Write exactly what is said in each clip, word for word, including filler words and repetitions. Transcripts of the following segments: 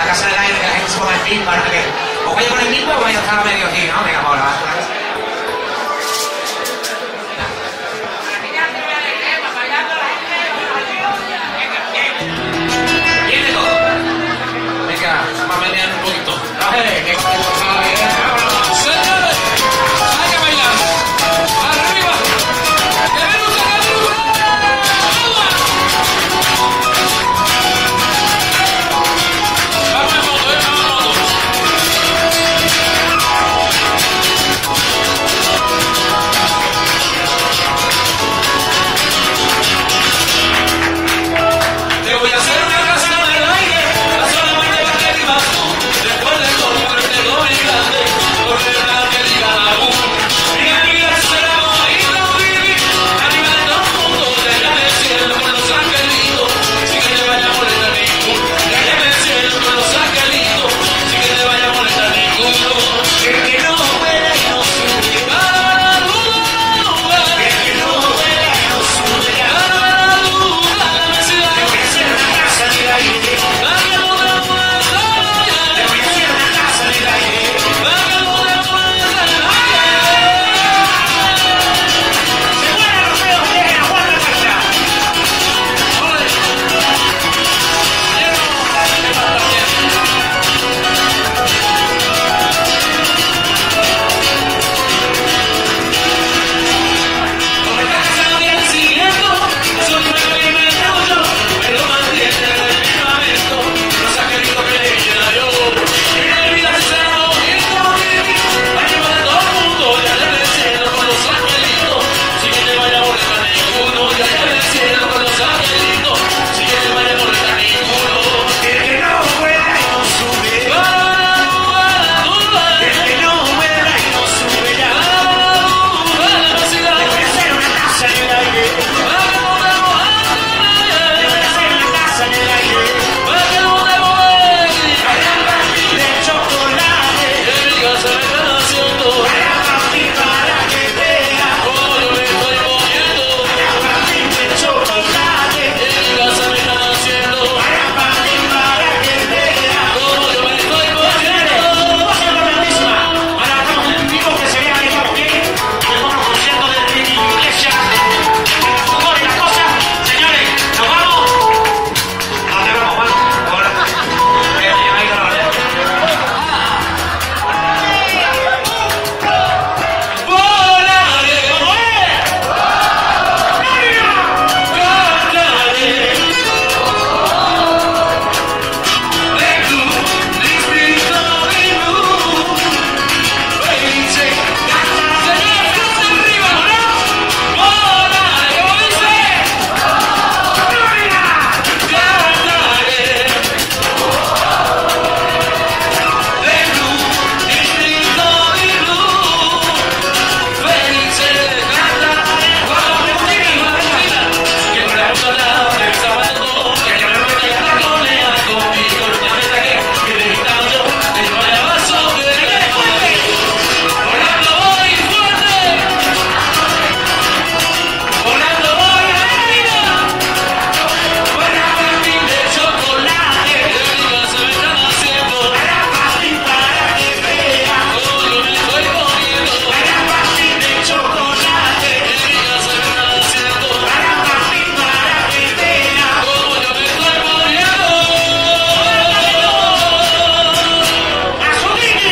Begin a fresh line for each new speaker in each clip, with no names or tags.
casa del aire, que la gente se ponga en pimba, ¿no? Que o vaya con el mismo o vaya a estar medio aquí, ¿no? Venga, vamos a la viene todo. Venga, vamos a menear un poquito. ¡Eh! ¡Qué cosa! ¡Señores! ¡Hay que bailar! ¡Arriba! ¡Queremos sacar el lugar! ¡Vamos en moto, eh! ¡Vamos en moto! Te voy a hacer una canción en el aire, la solamente va que vivas tú. Después de todo, fuerte, doble y grande, porque nada que diga la U. Mi vida será bonita vivir, arriba de todo el mundo, de allá del cielo con los angelitos, sin que te vaya a molestar ninguno. De allá del cielo con los angelitos, sin que te vaya a molestar ninguno. El que no vuela y no sube, para la duda, el que no vuela y no sube, para la duda, la ciudad. Te voy a hacer una casa en el aire, para que no te mueras. Te voy a hacer una casa en el aire, para que no te mueras. Se mueren los feos, lleguen a Juan de Marcha. ¡Ole! ¡Lleno! ¡Dale, para también! Como esta casa no tiene siguiendo, soy una que me yo, pero mantiene el firmamento, los angelitos que le llena yo. Y la vida será bonita vivir, arriba de todo el mundo, y allá del cielo con los angelitos, sin que te vaya a molestar ninguno. Y allá del cielo con los angelitos, sin que te vaya a molestar ninguno. El que no vuela y no sube, para la duda, el que no vuela y no sube ya, para la duda, la ciudad. Te voy a hacer una casa en el aire, para que no te mueras. Te voy a hacer una casa en el aire, para que no te mueras. Para partir de chocolate, que mi casa me está haciendo, para partir para que veas cómo yo me estoy poniendo. Para partir de chocolate, que mi casa me está haciendo, para partir para que veas cómo yo me estoy poniendo. Voz importantísima para todos los enemigos que se vean que estamos bien, que estamos conscientes de la iglesia. ¿Cómo es la cosa? Señores, ¿nos vamos? ¿A dónde vamos, Juan? Ahora. Venga, ya me ha ido la hora. ¡Volaré! ¿Cómo es? ¡Cantaré! De luz, distrito de luz, felices, cantaré. ¡Señores, arriba, ¿no? ¡Volaré! ¿Cómo dice? ¡Gloria! Cantaré. De luz, distrito de luz, felices, cantaré. ¡Vamos, Agustina! ¡Agustina! Que me gusta la del sábado, que yo me voy a la moneda conmigo. Ya me saqué, que le gritaba yo, que yo vaya vaso, que le quede fuerte. Volando voy fuerte. Volando voy arriba. Para partir de chocolate, que mi casa me está haciendo, para partir para que veas cómo yo me estoy poniendo. Para partir de chocolate, que mi casa me está haciendo, para partir para que veas cómo yo me estoy poniendo. ¡Azulini!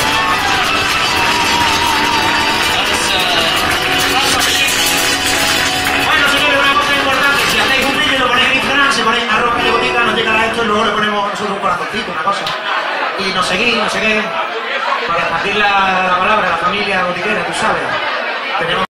Bueno, señores, una cosa importante, si hacéis un vídeo y lo ponéis en Instagram, se ponéis arroba de botica, nos llega a esto y luego le ponemos nosotros un corazoncito, una cosa. Y nos seguís, no sé qué, para expandir la, la palabra, la familia botiquera, tú sabes. Tenemos